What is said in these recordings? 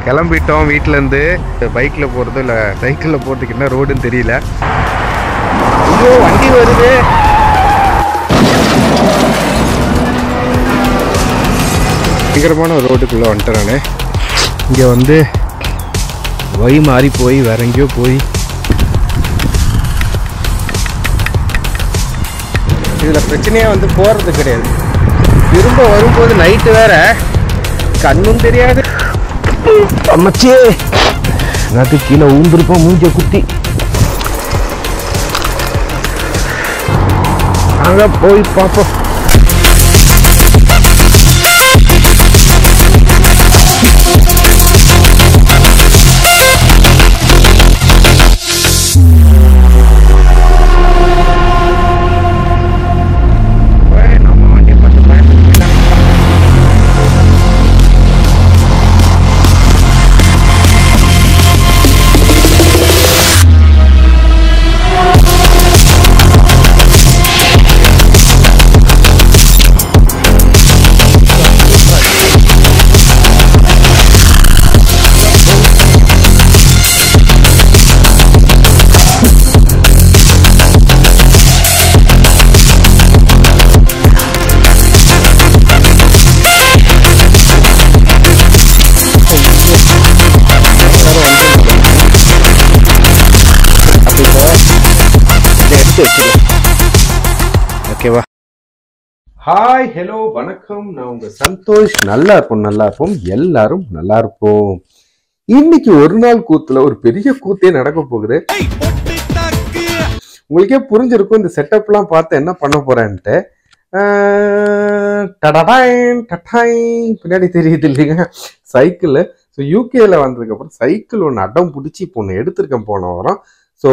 கிளம்பிட்டோம் வீட்டிலேருந்து. பைக்கில் போகிறது இல்லை சைக்கிளில் போகிறதுக்கு என்ன ரோடுன்னு தெரியல. ஐயோ வண்டி வருது. பயங்கரமான ஒரு ரோட்டுக்குள்ளே வந்துட்டேன் நான். இங்கே வந்து வழி மாறி போய் வேற எங்கேயோ போய் இதில் பிரச்சனையாக வந்து போகிறது கிடையாது. திரும்ப வரும்போது நைட்டு வேற கண்ணும் தெரியாது. அம்மச்சே நாட்டு கீழே ஊந்திருப்போம் மூஞ்ச குத்தி. அங்கே போய் பார்ப்போம். ஓகேவா? ஹாய் ஹலோ வணக்கம், நான் உங்க சந்தோஷ். நல்லா இருப்போம் எல்லாரும் நல்லா இருப்போம். இன்னைக்கு ஒரு நாள் கூத்துல ஒரு பெரிய கூத்தே நடக்க போகுது. உங்களுக்கே புரிஞ்சிருக்கும் இந்த செட்டப்லாம் பார்த்து என்ன பண்ண போறேன்ட்டு. பின்னாடி தெரியுது இல்லைங்க சைக்கிள். ஸோ யூகேல வந்ததுக்கு அப்புறம் சைக்கிள் ஒன்று அடம் பிடிச்சி இப்போ ஒன்று எடுத்திருக்கேன் போன வாரம். ஸோ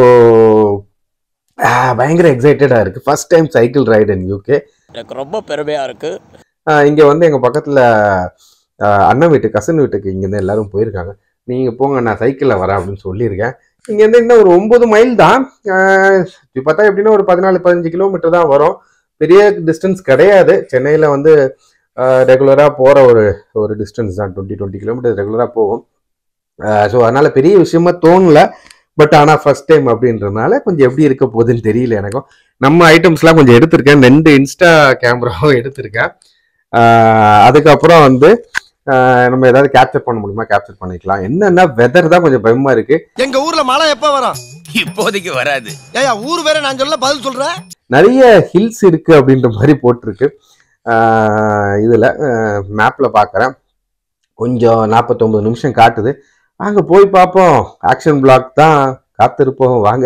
பயங்கர எக்ஸைட்டடாக இருக்குது. First time cycle ride in UK. எனக்கு ரொம்ப பெருமையாக இருக்குது. இங்கே வந்து எங்கள் பக்கத்தில் அண்ணன் வீட்டு கசின் வீட்டுக்கு இங்கேருந்து எல்லாரும் போயிருக்காங்க. நீங்கள் போங்க நான் சைக்கிளில் வரேன் அப்படின்னு சொல்லியிருக்கேன். இங்கேருந்து இன்னும் ஒரு 9 மைல் தான். பார்த்தா எப்படின்னா ஒரு 14-15 கிலோமீட்டர் தான் வரும். பெரிய டிஸ்டன்ஸ் கிடையாது. சென்னையில் வந்து ரெகுலராக போகிற ஒரு டிஸ்டன்ஸ் தான். 20 கிலோமீட்டர் ரெகுலராக போகும். ஸோ அதனால் பெரிய விஷயமா தோணலை. பட் ஆனால் ஃபர்ஸ்ட் டைம் அப்படின்றதுனால கொஞ்சம் எப்படி இருக்க போகுதுன்னு தெரியல எனக்கும். நம்ம ஐட்டம்ஸ்லாம் கொஞ்சம் எடுத்திருக்கேன். 2 இன்ஸ்டா கேமராவும் எடுத்திருக்கேன். அதுக்கப்புறம் வந்து நம்ம ஏதாவது கேப்சர் பண்ண முடியுமா கேப்சர் பண்ணிக்கலாம். என்னன்னா வெதர் தான் கொஞ்சம் பயமா இருக்கு. எங்க ஊர்ல மழை எப்ப வரும்? இப்போதைக்கு வராது. ஏயா ஊர் வேற நான் சொல்ல பதில் சொல்றேன். நிறைய ஹில்ஸ் இருக்கு அப்படின்ற மாதிரி போட்டிருக்கு. இதுல மேப்ல பாக்குறேன். கொஞ்சம் 49 நிமிஷம் காட்டுது. அங்கே போய் பார்ப்போம். ஆக்ஷன் பிளாக் தான், காத்திருப்போம். வாங்க.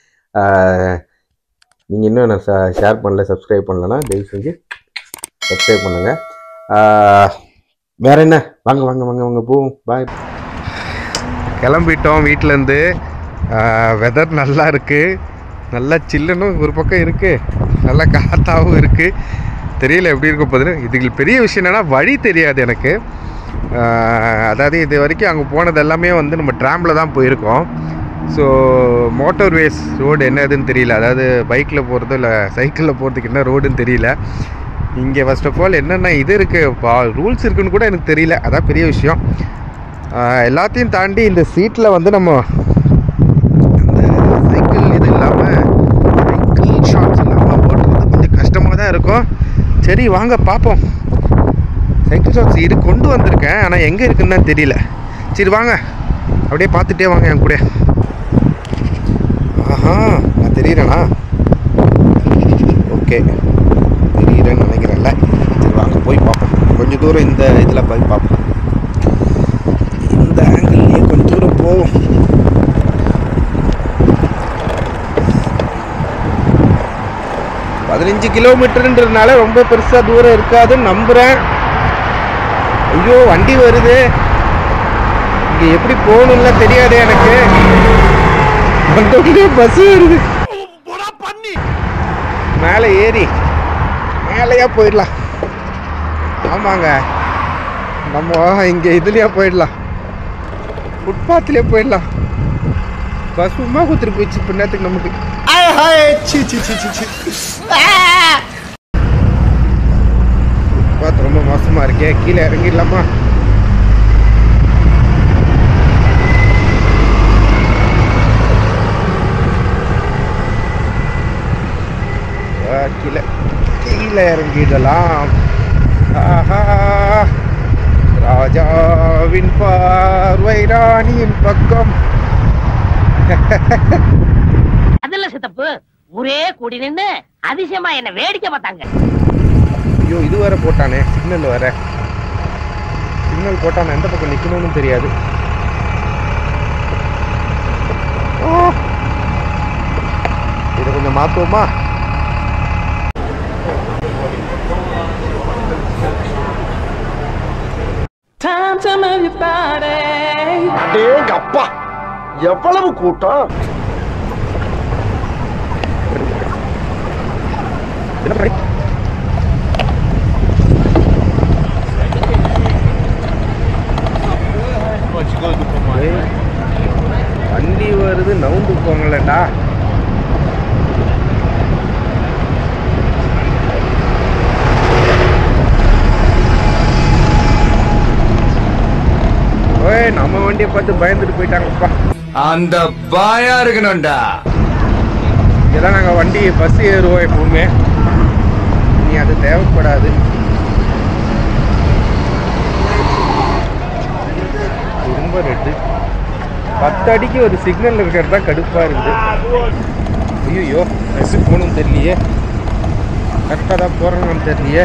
நீங்கள் இன்னும் நான் ஷேர் பண்ணல, சப்ஸ்கிரைப் பண்ணலன்னா தயவு செஞ்சு சப்ஸ்கிரைப் பண்ணுங்க. வேற என்ன, வாங்க வாங்க வாங்க வாங்க போவோம். பாய். கிளம்பிட்டோம் வீட்டிலேருந்து. வெதர் நல்லா இருக்குது. நல்லா சில்லுன்னு ஒரு பக்கம் இருக்குது, நல்லா காத்தாகவும் இருக்குது. தெரியல எப்படி இருக்க போகுதுன்னு. இதுக்கு பெரிய விஷயம் என்னென்னா வழி தெரியாது எனக்கு. அதாவது இது வரைக்கும் அங்கே போனது எல்லாமே வந்து நம்ம ட்ராம்பில் தான் போயிருக்கோம். ஸோ மோட்டர்வேஸ் ரோடு என்னதுன்னு தெரியல. அதாவது பைக்கில் போகிறதோ இல்லை சைக்கிளில் போகிறதுக்கு என்ன ரோடுன்னு தெரியல. இங்கே ஃபர்ஸ்ட் ஆஃப் ஆல் என்னென்ன இது இருக்குது, ரூல்ஸ் இருக்குன்னு கூட எனக்கு தெரியல. அதான் பெரிய விஷயம். எல்லாத்தையும் தாண்டி இந்த சீட்டில் வந்து நம்ம அந்த சைக்கிள் இது இல்லாமல் சைக்கிள் ஷார்ட்ஸ் இல்லாமல் ஓட்டுறது கொஞ்சம் கஷ்டமாக தான் இருக்கும். சரி வாங்க பார்ப்போம். சைக்கிள் ஷாப்ஸ் இது கொண்டு வந்திருக்கேன், ஆனால் எங்கே இருக்குன்னு தான் தெரியல. சரி வாங்க அப்படியே பார்த்துட்டே வாங்க என் கூட. ஆஹா நான் தெரியுறேண்ணா. ஓகே தெரியுறேன்னு நினைக்கிறேன்ல. சரி வாங்க போய் பார்ப்போம். கொஞ்சம் தூரம் இந்த இதில் போய் பார்ப்போம். இந்த ஆங்கிள்லேயே கொஞ்சம் தூரம் போவோம். பதினஞ்சு கிலோமீட்டருன்றதுனால ரொம்ப பெருசாக தூரம் இருக்காதுன்னு நம்புகிறேன். ஐயோ வண்டி வருது. இங்கே எப்படி போகணும்ல தெரியாது எனக்கு. வந்தோடனே பஸ் வருது. மேலே ஏறி மேலேயா போயிடலாம். ஆமாங்க, நம்ம இங்கே இதுலேயே போயிடலாம், ஃபுட்பாத்லேயே போயிடலாம். பஸ் சும்மா கொடுத்துட்டு போயிடுச்சு பின்னத்துக்கு நமக்கு. ஃபுட்பாத் ரொம்ப மோசமாக இருக்கே. கீழே இறங்கிடலாமா? இதெல்லாம் ஆஹா ராஜாவின் பார்வை ராணியின் பக்கம். அதெல்லாம் சித்தப்பு ஒரே கூடி நின்று அதிசயமா என்ன வேடிக்கை பார்த்தாங்க. ஐயோ இது வேற போட்டானே சிக்னல் வேற. சிக்னல் போட்டான எந்த பக்கம் நிக்கணும்னு தெரியாது. இதை கொஞ்சம் மாத்துவோமா? அப்பா எவ்வளவு கூட்டம். வண்டி வருது நவுந்து போங்களேடா. ஓய் நம்ம வண்டியை பார்த்து பயந்துட்டு போயிட்டாங்கப்பா. அந்த பாயா இருக்கணும்டா. இதான் நாங்கள் வண்டி பஸ் ஏறுவோம் எப்பவுமே. நீ அது தேவைப்படாது. ரொம்ப ரெட்டு 10 அடிக்கு ஒரு சிக்னல் இருக்கிறது தான் கடுப்பாக இருக்குது. ஐயோ பஸ்ஸு போகணும்னு தெரியலையே, கரெக்டாக தான் போகிறோன்னு தெரியலையே.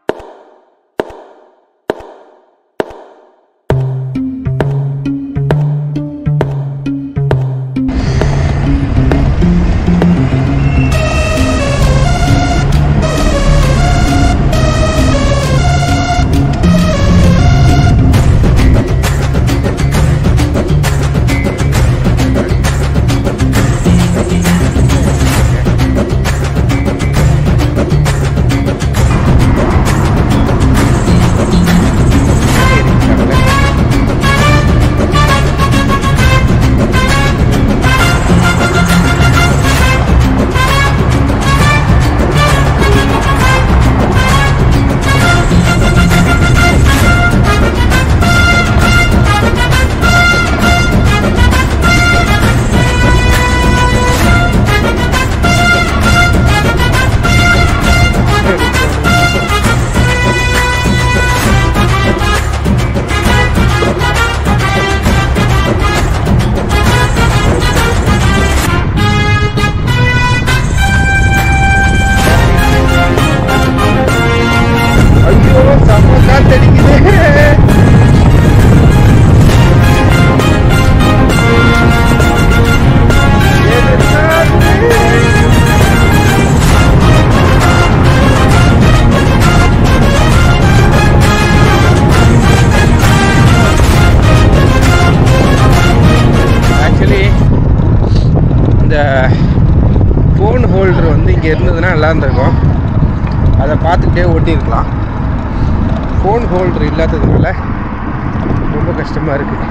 ஃபோன் ஹோல்டர் வந்து இங்கே இருந்ததுன்னா நல்லா இருந்திருக்கும். அதை பார்த்துக்கிட்டே ஓட்டியிருக்கலாம். ஃபோன் ஹோல்டர் இல்லாததுனால ரொம்ப கஷ்டமாக இருக்குது.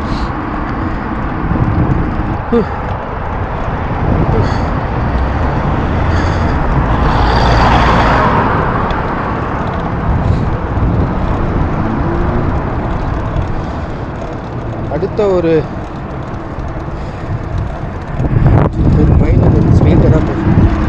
அடுத்த ஒரு மைண்ட் வந்து ஸ்ட்ரெயிட்டாக தான் போகும்.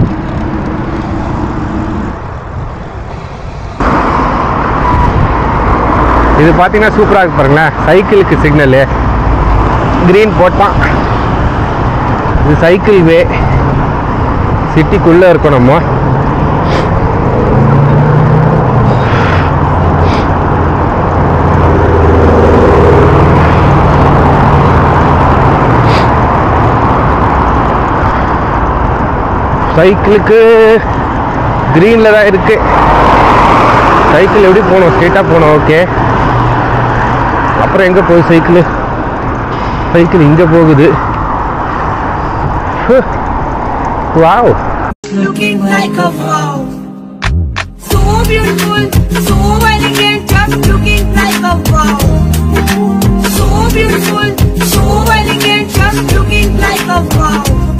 இது பார்த்தீங்கன்னா சூப்பராக இருக்கு பாருங்களேன். சைக்கிளுக்கு சிக்னலு க்ரீன் போட்டான். இது சைக்கிள் வே. சிட்டிக்குள்ளே இருக்கோம் நம்ம. சைக்கிளுக்கு க்ரீனில் தான் இருக்கு. சைக்கிள் எப்படி போகணும்? ஸ்ட்ரெயிட்டாக போகணும். ஓகே, அப்புறம் எங்கே போகுது சைக்கிள்? சைக்கிள் இங்கே போகுது. Wow, looking like a wow, so beautiful, so elegant, just looking like a wow, so beautiful, so elegant, just looking like a wow.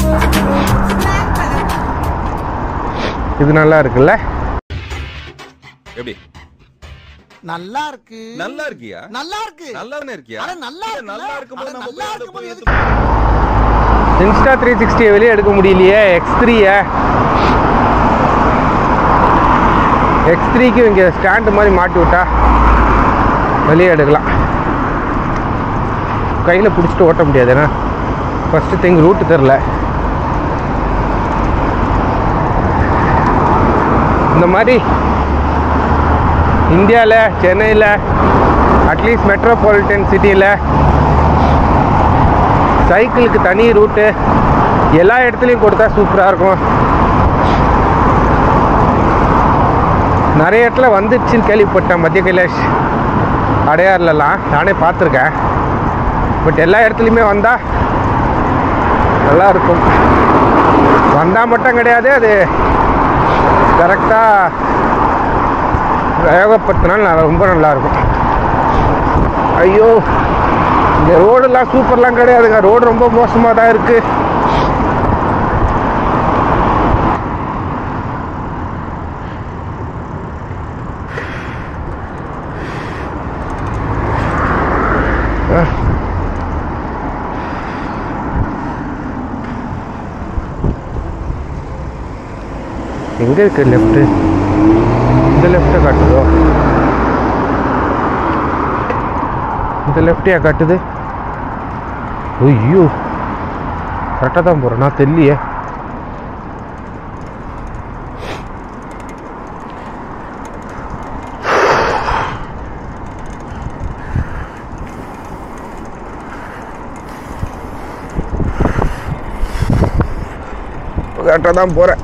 இது நல்லா இருக்குல்ல? எப்படி நல்லா இருக்கு. நல்லா இருக்கியா? நல்லா இருக்கு. நல்லாவே இருக்கியா? அட நல்லா இருக்கு. நல்லா இருக்கும்போது நம்ம நல்லா போய் இருக்கும்போது எதுக்கு? இன்ஸ்டா 360 வெளியே எடுக்க முடியலையே. X3 X3க்கு இங்கே ஸ்டாண்டு மாதிரி மாட்டி விட்டா வெளியே எடுக்கலாம். கையில் பிடிச்சிட்டு ஓட்ட முடியாது. ஏன்னா ஃபஸ்ட்டு திங் ரூட்டு தெரில. இந்த மாதிரி இந்தியாவில் சென்னையில் அட்லீஸ்ட் மெட்ரோபாலிட்டன் சிட்டியில் சைக்கிளுக்கு தனி ரூட்டு எல்லா இடத்துலையும் கொடுத்தா சூப்பராக இருக்கும். நிறைய இடத்துல வந்துடுச்சுன்னு கேள்விப்பட்டேன். மத்திய கைலாஷ் அடையாறுலலாம் நானே பார்த்துருக்கேன். பட் எல்லா இடத்துலையுமே வந்தால் நல்லாயிருக்கும். வந்தால் மட்டும் கிடையாது, அது கரெக்டாக பிரயோகப்படுத்தினாலும் ரொம்ப நல்லாயிருக்கும். ஐயோ, இந்த ரோடெல்லாம் சூப்பர்லாம் கிடையாதுங்க. ரோடு ரொம்ப மோசமாக தான் இருக்குது. எங்கே இருக்கு லெஃப்ட்டு? இந்த லெஃப்ட்டை காட்டுதோ? இந்த லெஃப்டையா காட்டுது? ஐயோ, கரெக்டாக தான் போகிறேன் நான், தெரியலையே. கரெக்டாக தான் போகிறேன்.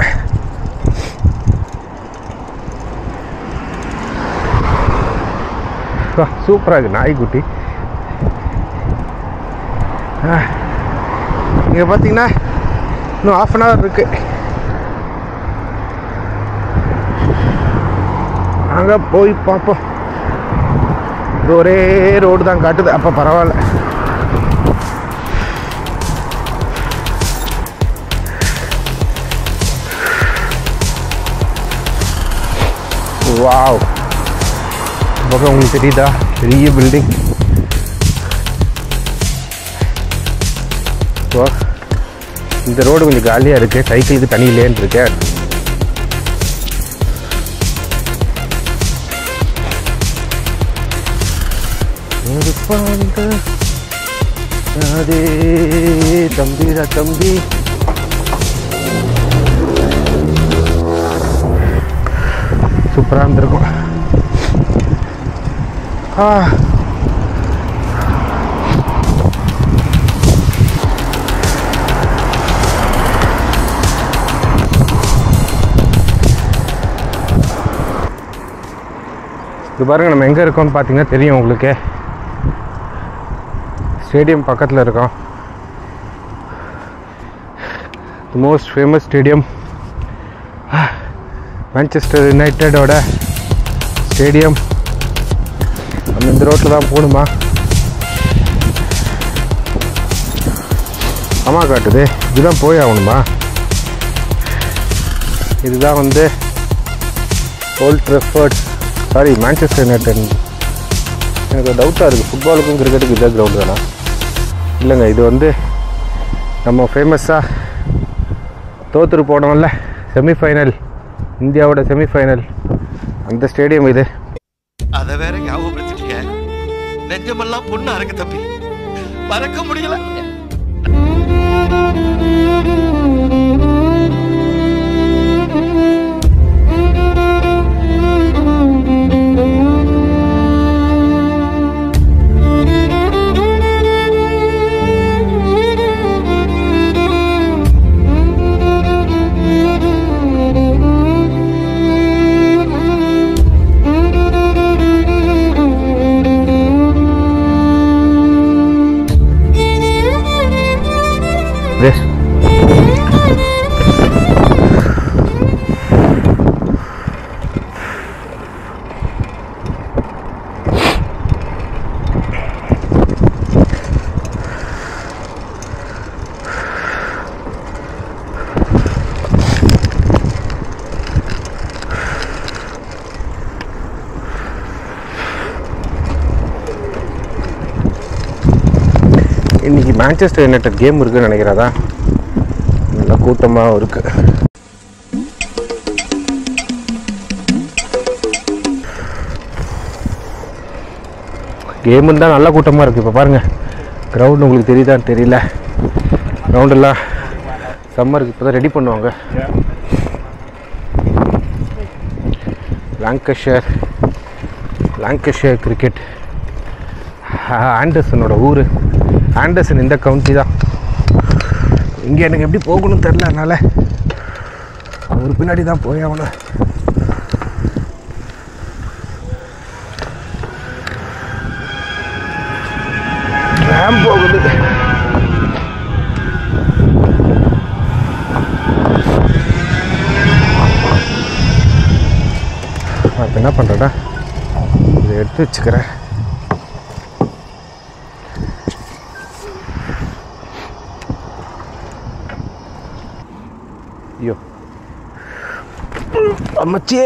சூப்பராக இருக்குது நாய்க்குட்டி. இங்கே பார்த்தீங்கன்னா இன்னும் 1/2 hour இருக்குது. அங்கே போய் பார்ப்போம். இது ஒரே ரோடு தான் காட்டுது. அப்போ பரவாயில்ல. வாவ், பக்கம் உங்களுக்கு தெரியுதா? பெரிய பில்டிங். ஸோ இந்த ரோடு கொஞ்சம் காலியாக இருக்குது. சைக்கிளுக்கு தனி லேன் இருக்கு. அதே தம்பிடா தம்பி. சூப்பராக இருந்திருக்கும். இது பாருங்கள், நம்ம எங்கே இருக்கோம்னு பார்த்தீங்கன்னா தெரியும் உங்களுக்கு. ஸ்டேடியம் பக்கத்தில் இருக்கோம். The most famous stadium, Manchester யுனைட்டடோட ஸ்டேடியம். நம்ம இந்த ரோட்டில் தான் போகணுமா? ஆமாம் காட்டுது. இதுதான் போய் ஆகணுமா? இதுதான் வந்து Old Trafford, sorry Manchester United. எனக்கு டவுட்டாக இருக்குது, ஃபுட்பாலுக்கும் கிரிக்கெட்டுக்கும் இதே கிரவுண்டு தானா? இல்லைங்க, இது வந்து நம்ம ஃபேமஸாக தோத்துரு போனோம்ல செமிஃபைனல், இந்தியாவோட செமிஃபைனல், அந்த ஸ்டேடியம் இது. அத வேற ஞாபகப்படுத்திட்டீங்க. நெஞ்சமெல்லாம் பொண்ணு அறக்க தம்பி, மறக்க முடியல. இன்னைக்கு மான்செஸ்டர் யுனைடெட் கேம் இருக்குன்னு நினைக்கிறதா, நல்லா கூட்டமாக இருக்குது. கேமு தான் நல்ல கூட்டமாக இருக்குது. இப்போ பாருங்கள் கிரவுண்டு உங்களுக்கு தெரியுதான்னு தெரியல. கிரவுண்டெல்லாம் சம்மருக்கு இப்போ தான் ரெடி பண்ணுவாங்க. லாங்கஷயர் கிரிக்கெட். ஆண்டர்சனோட ஊர். ஆண்டர்சன் இந்த கவுண்டி தான். இங்கே எனக்கு எப்படி போகணும்னு தெரில, அதனால் அவர் பின்னாடி தான் போய் ஆகணும். ட்ராம் போகுது. இப்போ என்ன பண்ணுறேன்னா இதை எடுத்து வச்சுக்கிறேன். ஐயோ அம்மச்சே,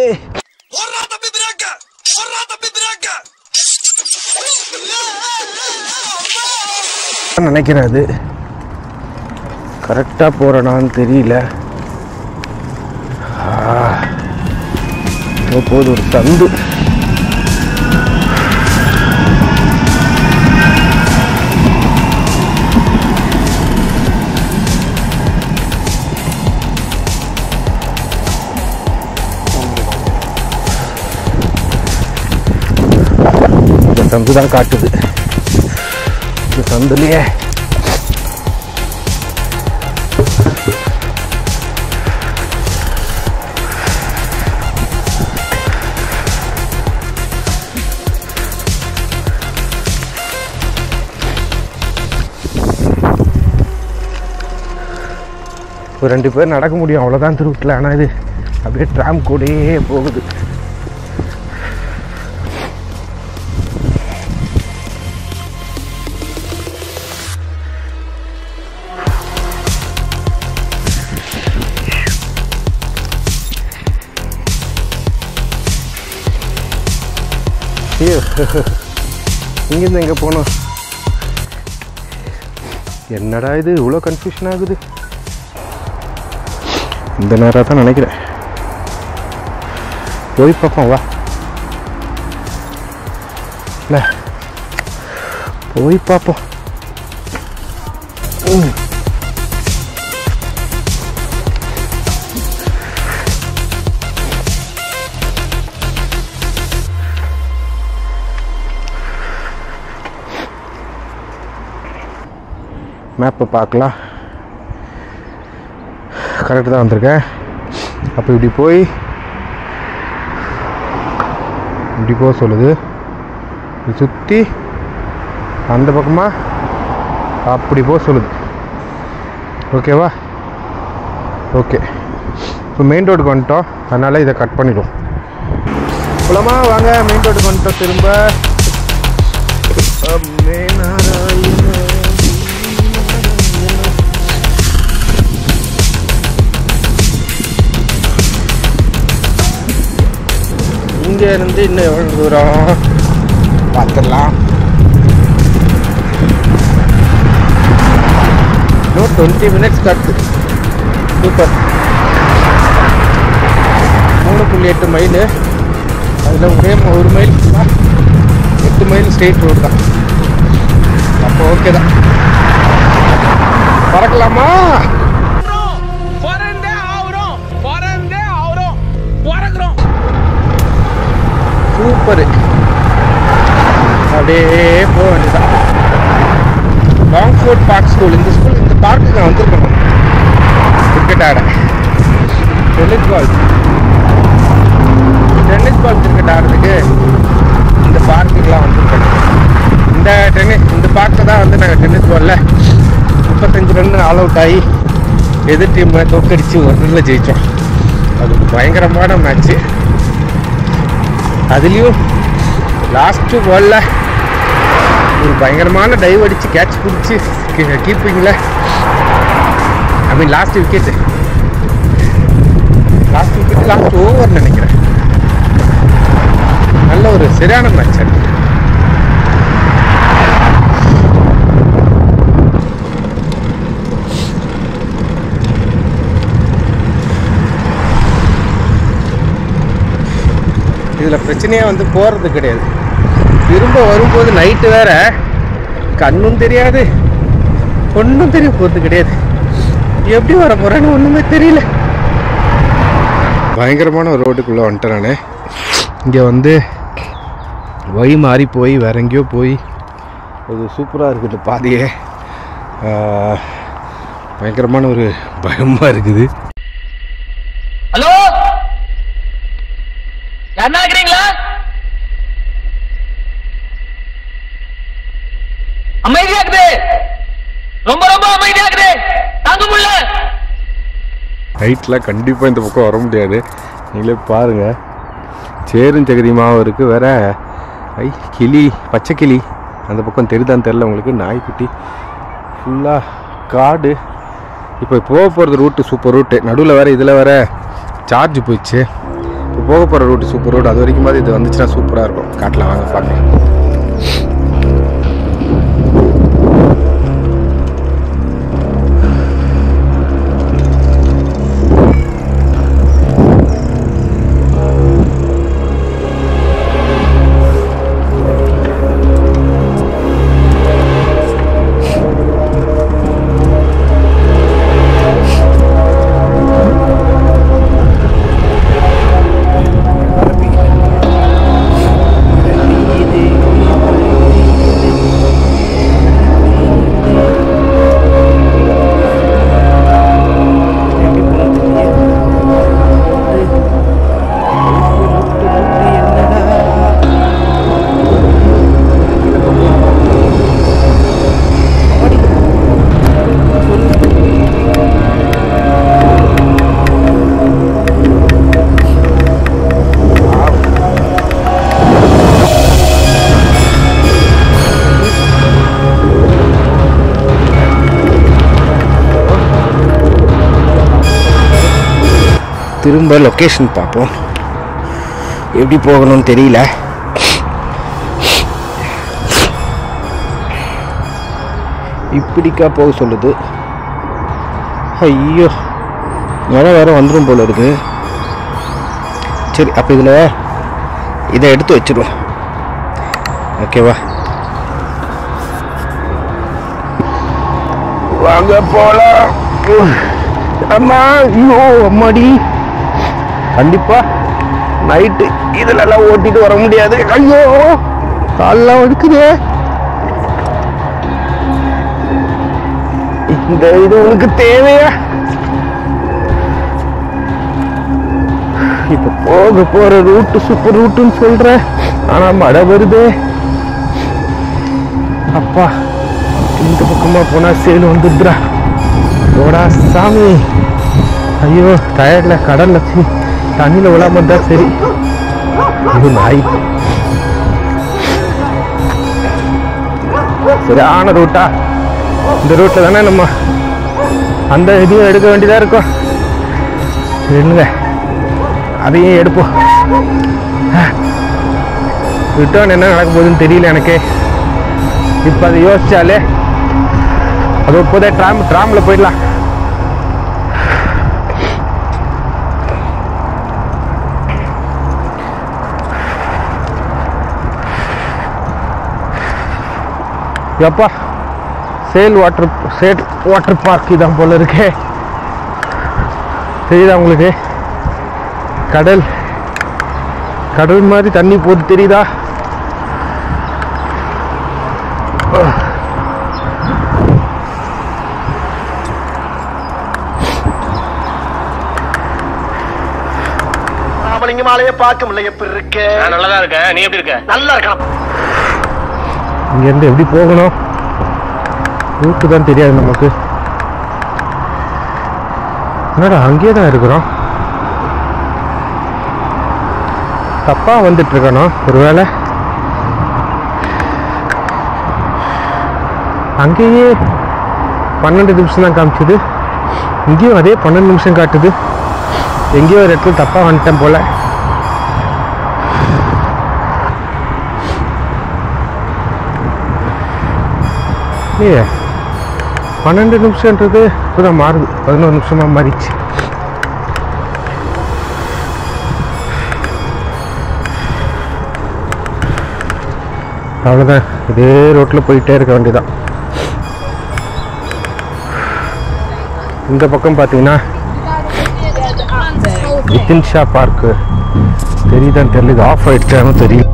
நினைக்கிறேன் அது கரெக்டாக போகிறேனான்னு தெரியல. போது ஒரு சந்து. இந்த சந்து தான் காட்டுது. இந்த சந்துலையே ஒரு 2 பேர் நடக்க முடியும், அவ்வளோதான் திருவிட்டில். ஆனால் இது அப்படியே ட்ராம் கூடயே போகுது. இங்கேருந்து எங்கே போனோம்? என்னடா இது இவ்வளோ கன்ஃபியூஷன் ஆகுது? இந்த நேரம் தான் நினைக்கிறேன். போய் பார்ப்போம் வா. இல்லை போய் பார்ப்போம். மேப்பை பார்க்கலாம். கரெக்டு தான் வந்திருக்கேன். அப்போ இப்படி போக சொல்லுது. இது சுற்றி அந்த பக்கமாக அப்படி போக சொல்லுது. ஓகேவா? ஓகே. இப்போ மெயின் ரோடுக்கு வந்துட்டோம், அதனால் இதை கட் பண்ணிடுவோம். போலாமா? வாங்க மெயின் ரோடுக்கு வந்துட்டோம். திரும்ப இங்கே இருந்து இன்னும் எவ்வளோ தூரம் பார்த்துடலாம். இன்னும் 20 மினிட்ஸ் கட்டு. சூப்பர். 3.8 மைலு. அதில் ஒரே 1 மைல் 8 மைல் ஸ்ட்ரெயிட் ரோடு தான். அப்போ ஓகே தான். பறக்கலாமா? சூப்பர். அப்படியே போக வேண்டியதான். Longford park school. இந்த பார்க்குக்கு நான் வந்திருக்கணும் கிரிக்கெட் ஆட. டென்னிஸ் பால் கிரிக்கெட் ஆடுறதுக்கு இந்த பார்க்குக்கெலாம் வந்திருக்கணும். இந்த பார்க்கில் தான் வந்து நாங்கள் டென்னிஸ் பாலில் 35 ரன் ஆல் அவுட் ஆகி எதிர் டீமை தோக்கடிச்சு 1 ரன்னில் ஜெயித்தோம். அது பயங்கரமான மேட்ச்சு. அதுலேயும் லாஸ்ட்டு பாலில் ஒரு பயங்கரமான டைவ் அடித்து கேட்ச் பிடிச்சி கீப்பிங்கில், லாஸ்ட் விக்கெட்டு லாஸ்ட் ஓவர் நினைக்கிறேன். நல்ல ஒரு சரியான மேட்ச் அது. இதில் பிரச்சனையே வந்து போகிறது கிடையாது. திரும்ப வரும்போது நைட்டு வேற கண்ணும் தெரியாது ஒன்றும் தெரிய போகிறது கிடையாது. எப்படி வர போகிறேன்னு ஒன்றுமே தெரியல. பயங்கரமான ஒரு ரோட்டுக்குள்ளே வந்துட்டேன் நான். இங்கே வந்து வழி மாறி போய் வேற எங்கேயோ போய் அது சூப்பராக இருக்குது பாதையே. பயங்கரமான ஒரு பயமாக இருக்குது. ஹலோ, யாருன்னா இருக்கிறீங்களா? அமைதியா இருக்குது, ரொம்ப ரொம்ப அமைதியா இருக்குது, தாங்க முடியல. நைட்டில் கண்டிப்பாக இந்த பக்கம் வர முடியாது. நீங்களே பாருங்கள், சேரும் ஜெகதிமாவும் இருக்குது. வேற கிளி, பச்சை கிளி அந்த பக்கம் தெரியுதான்னு தெரில உங்களுக்கு. நாய்க்குட்டி, ஃபுல்லாக காடு. இப்போ போக போகிறது ரூட்டு சூப்பர் ரூட்டு. நடுவில் வேறு இதில் வேறு சார்ஜ் போயிடுச்சு. இப்போ போக போகிற ரூட்டு சூப்பர் ரூட். அது வரைக்கும் மாதிரி இது வந்துச்சுன்னா சூப்பராக இருக்கும். காட்டலாம் வாங்க பார்க்கலாம். திரும்ப லொக்கேஷன் பார்ப்போம். எப்படி போகணும்னு தெரியல. இப்படிக்கா போக சொல்லுது. ஐயோ, மழை வேறு வந்துடும் போல இருக்கு. சரி, அப்போ இதில் இதை எடுத்து வச்சிடுவோம். ஓகேவா, வாங்க போகலாம். அம்மா, ஐயோ அம்மாடி, கண்டிப்பா நைட்டு இதுலலாம் ஓட்டிட்டு வர முடியாது. ஐயோ, காலெல்லாம் வடுக்குது. இந்த இது உனக்கு தேவையா? இப்ப போக போற ரூட்டு சூப்பர் ரூட்டுன்னு சொல்ற, ஆனா மழை வருது. அப்பா, இந்த பக்கமா போனா சேல் வந்துடுறா. ஓடா சாமி. ஐயோ, டயர்ல கடல்ல தண்ணியில் விழாம இருந்தா சரி. இது நாய். சரியான ரூட்டா. இந்த ரூட்ல தானே நம்ம அந்த இதையும் எடுக்க வேண்டியதா இருக்கும். என்னங்க, அதையும் எடுப்போம். ரிட்டர்ன் என்ன நடக்க போகுதுன்னு தெரியல எனக்கு. இப்போ அதை யோசிச்சாலே அது இப்போதே ட்ராம்ல போயிடலாம். எப்பா, சேல் வாட்டர் பார்க் இதான் போல இருக்கே. தெரியுதா உங்களுக்கு? கடல் மாதிரி தண்ணி போட்டு தெரியுதா? ராமலிங்க மாலையை பார்க்க முடியல. எப்படி இருக்க? நல்லதா இருக்க. நீ எப்படி இருக்க? நல்லா இருக்கலாம். இங்கேருந்து எப்படி போகணும்? ரூட்டு தான் தெரியாது நமக்கு. என்னடா, அங்கேயே தான் இருக்கிறோம். தப்பா வந்துட்டு இருக்கணும் ஒருவேளை. அங்கேயே 12 நிமிஷம் தான் காமிச்சுது. இங்கேயும் அதே 12 நிமிஷம் காட்டுது. எங்கேயோ ஒரு இடத்துல தப்பா வந்துட்டேன் போல. இல்லையே, 12 நிமிஷம்ன்றது இப்போதான் மாறுது. 11 நிமிஷமா மாறிச்சு. அவ்வளோதான், இதே ரோட்டில் போயிட்டே இருக்க வேண்டியதான். இந்த பக்கம் பார்த்தீங்கன்னா வித்தின்ஷா பார்க்கு தெரியுதான்னு தெரியல, இது ஆஃப் ஆயிடுச்சான்னு தெரியும்.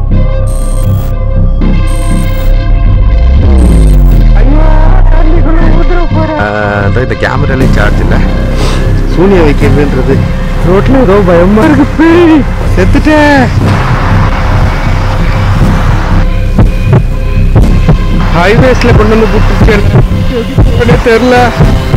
இந்த கேமராலேயும் சார்ஜ் இல்லை, சூனிய வைக்கிறதுன்றது. ரோட்டில் ஏதோ பயமா இருக்கு, செத்துட்டேன். ஹைவேஸ்ல கொண்டு வந்து புட்டுச்சு தெரியல.